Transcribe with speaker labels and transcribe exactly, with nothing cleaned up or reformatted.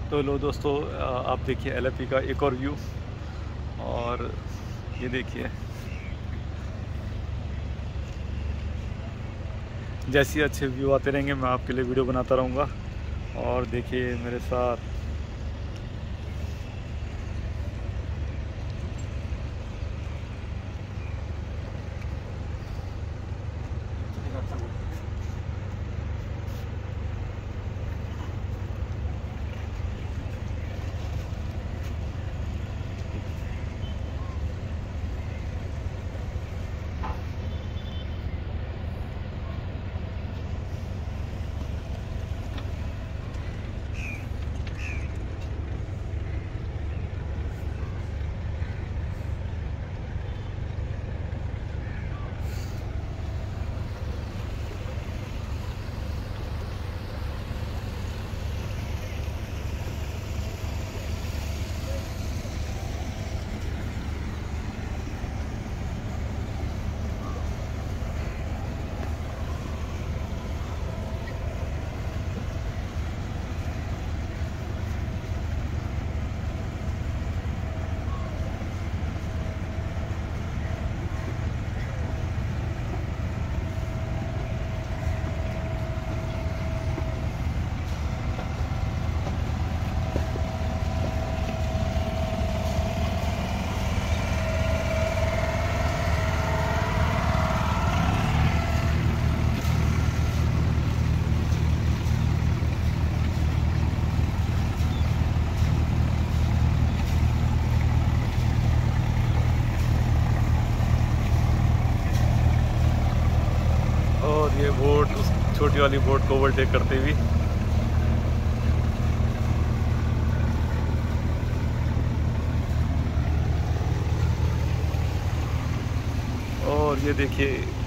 Speaker 1: तो लो दोस्तों, आप देखिए एलएपी का एक और व्यू। और ये देखिए, जैसे ही अच्छे व्यू आते रहेंगे मैं आपके लिए वीडियो बनाता रहूँगा। और देखिए मेरे साथ और ये बोट उस छोटी वाली बोट को ओवरटेक करते हुए। और ये देखिए